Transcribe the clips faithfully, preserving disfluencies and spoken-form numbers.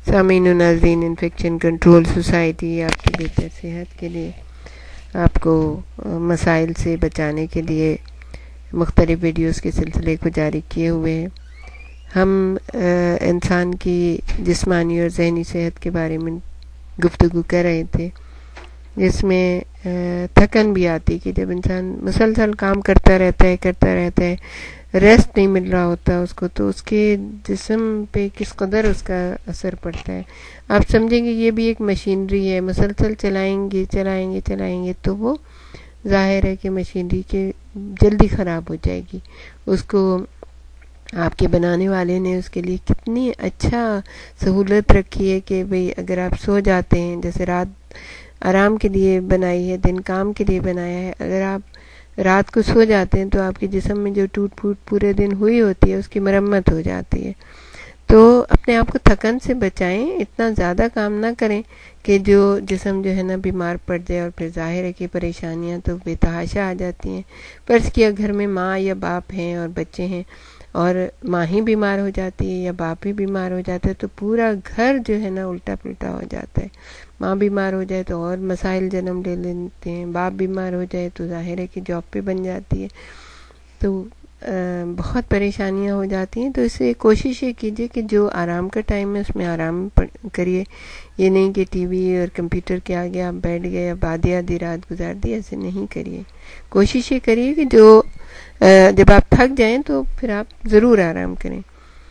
سامعین و ناظرین، انفیکشن کنٹرول سوسائٹی آپ کی بہتر صحت کے لیے، آپ کو مسائل سے بچانے کے لیے مختلف ویڈیوز کے سلسلے کو جاری کیے ہوئے ہیں۔ ہم انسان کی جسمانی اور ذہنی صحت کے بارے میں گفتگو کر رہے تھے، جس میں تھکن بھی آتی کہ جب انسان مسلسل کام کرتا رہتا ہے کرتا رہتا ہے ریسٹ نہیں مل رہا ہوتا اس کو، تو اس کے جسم پہ کس قدر اس کا اثر پڑتا ہے۔ آپ سمجھیں گے یہ بھی ایک مشینری ہے، مسلسل چلائیں گے چلائیں گے چلائیں گے تو وہ ظاہر ہے کہ مشینری کے جلدی خراب ہو جائے گی۔ اس کو آپ کے بنانے والے نے اس کے لیے کتنی اچھا سہولت رکھی ہے کہ بھئی اگر آپ سو جاتے ہیں، جیسے رات آرام کے لیے بنائی ہے، دن کام کے لیے بنایا ہے، اگر آپ رات کو سو جاتے ہیں تو آپ کے جسم میں جو ٹوٹ پھوٹ پورے دن ہوئی ہوتی ہے اس کی مرمت ہو جاتی ہے۔ تو اپنے آپ کو تھکن سے بچائیں، اتنا زیادہ کام نہ کریں کہ جو جسم جو ہے نا بیمار پڑ جائے، اور پھر ظاہر ہے کہ پریشانیاں تو بے تحاشا آ جاتی ہیں۔ فرض کیا گھر میں ماں یا باپ ہیں اور بچے ہیں، اور ماں ہی بیمار ہو جاتی ہے یا باپ ہی بیمار ہو جاتا ہے تو پورا گھر جو ہے نا الٹا پلٹا ہو جاتا ہے۔ ماں بیمار ہو جائے تو اور مسائل جنم لے لیتے ہیں، باپ بیمار ہو جائے تو ظاہر ہے کہ جاب پہ بن جاتی ہے، تو بہت پریشانیاں ہو جاتی ہیں۔ تو اس سے کوشش یہ کیجیے کہ جو آرام کا ٹائم ہے اس میں آرام کریے، یہ نہیں کہ ٹی وی اور کمپیوٹر کے آگے آپ بیٹھ گئے، اب آدھی آدھی رات گزار دی، ایسے نہیں کریے۔ کوشش یہ کریے کہ جو جب آپ تھک جائیں تو پھر آپ ضرور آرام کریں۔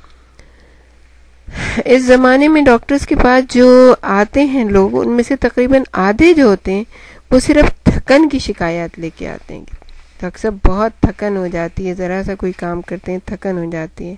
اس زمانے میں ڈاکٹرز کے پاس جو آتے ہیں لوگ، ان میں سے تقریباً آدھے جو ہوتے ہیں وہ صرف تھکن کی شکایات لے کے آتے ہیں کہ اکثر بہت تھکن ہو جاتی ہے، ذرا سا کوئی کام کرتے ہیں تھکن ہو جاتی ہے۔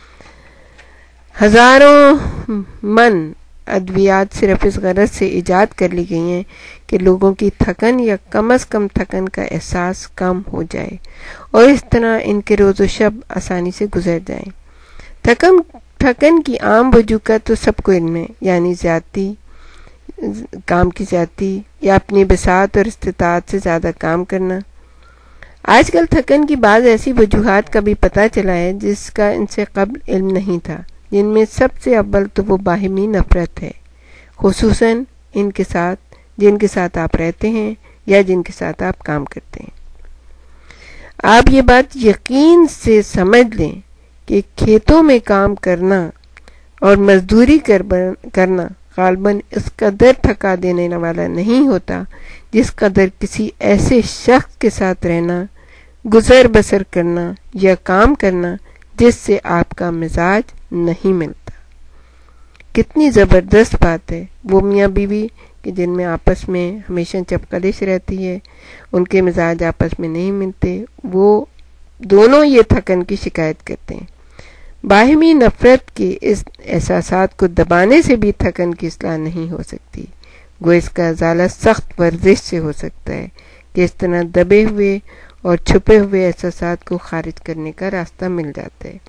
ہزاروں من ادویات صرف اس غرض سے ایجاد کر لی گئی ہیں کہ لوگوں کی تھکن یا کم از کم تھکن کا احساس کم ہو جائے اور اس طرح ان کے روز و شب آسانی سے گزر جائیں۔ تھکن تھکن کی عام وجوہ تو سب کو علم ہے، یعنی زیادتی، کام کی زیادتی یا اپنی بساط اور استطاعت سے زیادہ کام کرنا۔ آج کل تھکن کی بعض ایسی وجوہات کا بھی پتہ چلا ہے جس کا ان سے قبل علم نہیں تھا، جن میں سب سے اول تو وہ باہمی نفرت ہے، خصوصاً ان کے ساتھ جن کے ساتھ آپ رہتے ہیں یا جن کے ساتھ آپ کام کرتے ہیں۔ آپ یہ بات یقین سے سمجھ لیں کہ کھیتوں میں کام کرنا اور مزدوری کرنا غالباً اس قدر تھکا دینے والا نہیں ہوتا جس قدر کسی ایسے شخص کے ساتھ رہنا، گزر بسر کرنا یا کام کرنا جس سے آپ کا مزاج نہیں ملتا۔ کتنی زبردست بات ہے، وہ میاں بیوی کہ جن میں آپس میں ہمیشہ چپکلش رہتی ہے، ان کے مزاج آپس میں نہیں ملتے، وہ دونوں یہ تھکن کی شکایت کرتے ہیں۔ باہمی نفرت کے اس احساسات کو دبانے سے بھی تھکن کی اصلاح نہیں ہو سکتی، گو اس کا ازالہ سخت ورزش سے ہو سکتا ہے کہ اس طرح دبے ہوئے اور چھپے ہوئے احساسات کو خارج کرنے کا راستہ مل جاتا ہے۔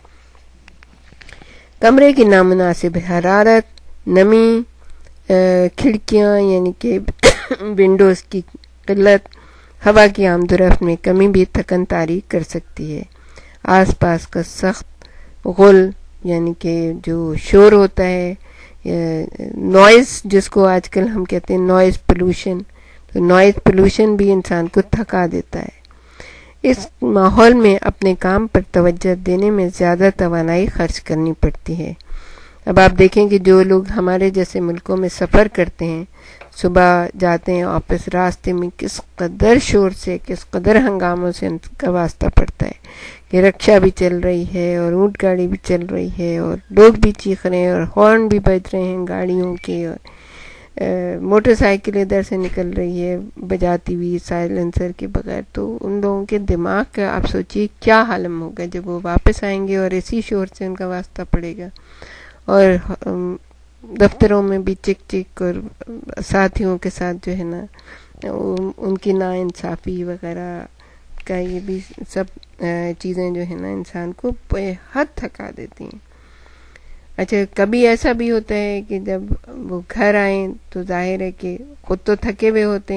کمرے کی نامناسب حرارت، نمی، کھڑکیاں یعنی کہ ونڈوز کی قلت، ہوا کی آمد و رفت میں کمی بھی تھکن طاری کر سکتی ہے۔ آس پاس کا سخت غل یعنی کہ جو شور ہوتا ہے، نوائز جس کو آج کل ہم کہتے ہیں نوائز پولوشن، تو نوائز پولوشن بھی انسان کو تھکا دیتا ہے۔ اس ماحول میں اپنے کام پر توجہ دینے میں زیادہ توانائی خرچ کرنی پڑتی ہے۔ اب آپ دیکھیں کہ جو لوگ ہمارے جیسے ملکوں میں سفر کرتے ہیں، صبح جاتے ہیں آفس، راستے میں کس قدر شور سے، کس قدر ہنگاموں سے ان کا واسطہ پڑتا ہے کہ رکشہ بھی چل رہی ہے اور اونٹ گاڑی بھی چل رہی ہے اور لوگ بھی چیخ رہے ہیں اور ہارن بھی بج رہے ہیں گاڑیوں کے، اور موٹر سائیکل ادھر سے نکل رہی ہے بجاتی ہوئی سائلنسر کے بغیر۔ تو ان لوگوں کے دماغ کا آپ سوچیے کیا حالم ہوگا جب وہ واپس آئیں گے اور اسی شور سے ان کا واسطہ پڑے گا، اور دفتروں میں بھی چک چک، اور ساتھیوں کے ساتھ جو ہے نا ان کی ناانصافی وغیرہ کا، یہ بھی سب چیزیں جو ہے نا انسان کو بے حد تھکا دیتی ہیں۔ اچھا، کبھی ایسا بھی ہوتا ہے کہ جب وہ گھر آئیں تو ظاہر ہے کہ خود تو تھکے ہوئے ہوتے ہیں،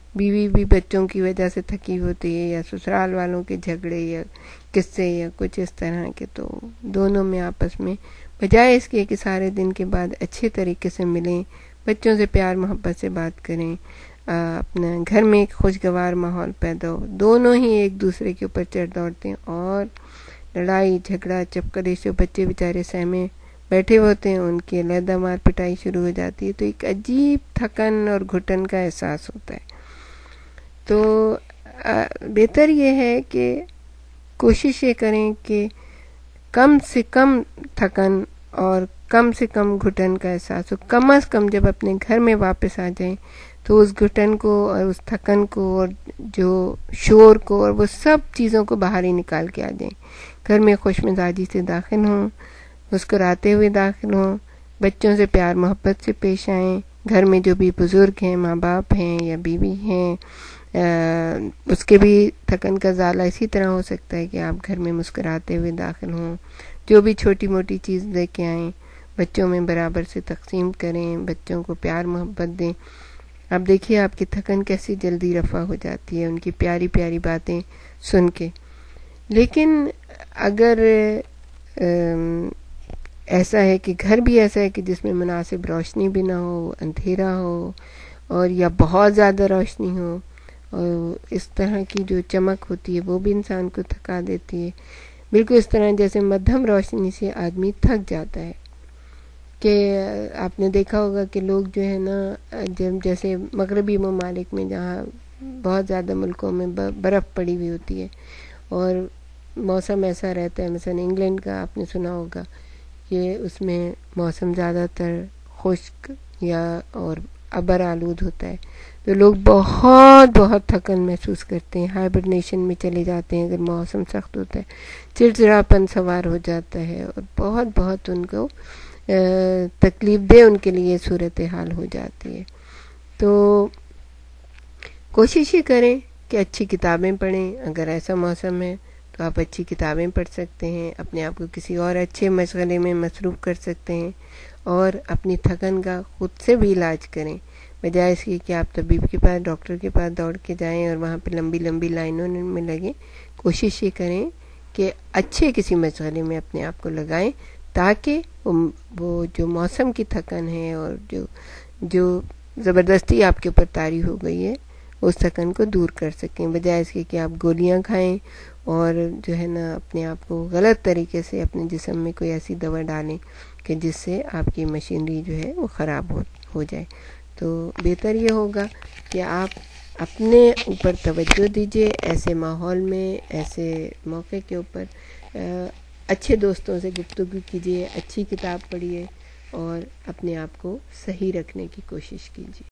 بیوی بھی بچوں کی وجہ سے تھکی ہوتی ہے یا سسرال والوں کے جھگڑے یا قصے یا کچھ اس طرح کے، تو دونوں میں آپس میں بجائے اس کے کہ سارے دن کے بعد اچھے طریقے سے ملیں، بچوں سے پیار محبت سے بات کریں، اپنا گھر میں ایک خوشگوار ماحول پیدا ہو، دونوں ہی ایک دوسرے کے اوپر چڑھ دوڑتے ہیں اور لڑائی جھگڑا چپکلے سے بچے بیچارے سہمے بیٹھے ہوتے ہیں، ان کی علیحدہ مار پٹائی شروع ہو جاتی ہے، تو ایک عجیب تھکن اور گھٹن کا احساس ہوتا ہے۔ تو بہتر یہ ہے کہ کوشش یہ کریں کہ کم سے کم تھکن اور کم سے کم گھٹن کا احساس ہو، کم از کم جب اپنے گھر میں واپس آ جائیں تو اس گھٹن کو اور اس تھکن کو اور جو شور کو اور وہ سب چیزوں کو باہر ہی نکال کے آ جائیں، گھر میں خوش مزاجی سے داخل ہوں، مسکراتے ہوئے داخل ہوں، بچوں سے پیار محبت سے پیش آئیں، گھر میں جو بھی بزرگ ہیں، ماں باپ ہیں یا بیوی ہیں، اس کے بھی تھکن کا ازالہ اسی طرح ہو سکتا ہے کہ آپ گھر میں مسکراتے ہوئے داخل ہوں، جو بھی چھوٹی موٹی چیز لے کے آئیں بچوں میں برابر سے تقسیم کریں، بچوں کو پیار محبت دیں۔ آپ دیکھیے آپ کی تھکن کیسی جلدی رفع ہو جاتی ہے ان کی پیاری پیاری باتیں سن کے۔ لیکن اگر ایسا ہے کہ گھر بھی ایسا ہے کہ جس میں مناسب روشنی بھی نہ ہو، اندھیرا ہو اور یا بہت زیادہ روشنی ہو، اور اس طرح کی جو چمک ہوتی ہے وہ بھی انسان کو تھکا دیتی ہے، بالکل اس طرح جیسے مدھم روشنی سے آدمی تھک جاتا ہے، کہ آپ نے دیکھا ہوگا کہ لوگ جو ہے نا، جب جیسے مغربی ممالک میں جہاں بہت زیادہ ملکوں میں برف پڑی ہوئی ہوتی ہے اور موسم ایسا رہتا ہے، مثلا انگلینڈ کا آپ نے سنا ہوگا کہ اس میں موسم زیادہ تر خشک یا اور ابر آلود ہوتا ہے، تو لوگ بہت بہت تھکن محسوس کرتے ہیں، ہائبرنیشن میں چلے جاتے ہیں اگر موسم سخت ہوتا ہے، چڑچڑاپن سوار ہو جاتا ہے اور بہت بہت ان کو تکلیف دہ ان کے لیے صورتحال ہو جاتی ہے۔ تو کوشش یہ کریں کہ اچھی کتابیں پڑھیں، اگر ایسا موسم ہے تو آپ اچھی کتابیں پڑھ سکتے ہیں، اپنے آپ کو کسی اور اچھے مشغلے میں مصروف کر سکتے ہیں اور اپنی تھکن کا خود سے بھی علاج کریں، بجائے اس کی کہ آپ طبیب کے پاس ڈاکٹر کے پاس دوڑ کے جائیں اور وہاں پہ لمبی لمبی لائنوں میں لگیں۔ کوشش یہ کریں کہ اچھے کسی مشغلے میں اپنے آپ کو لگائیں تاکہ وہ جو موسم کی تھکن ہے اور جو جو زبردستی آپ کے اوپر طاری ہو گئی ہے اس تھکن کو دور کر سکیں، بجائے اس کے کہ آپ گولیاں کھائیں اور جو ہے نا اپنے آپ کو غلط طریقے سے اپنے جسم میں کوئی ایسی دوا ڈالیں کہ جس سے آپ کی مشینری جو ہے وہ خراب ہو ہو جائے۔ تو بہتر یہ ہوگا کہ آپ اپنے اوپر توجہ دیجیے، ایسے ماحول میں ایسے موقع کے اوپر اچھے دوستوں سے گفتگو کیجیے، اچھی کتاب پڑھیے اور اپنے آپ کو صحیح رکھنے کی کوشش کیجیے۔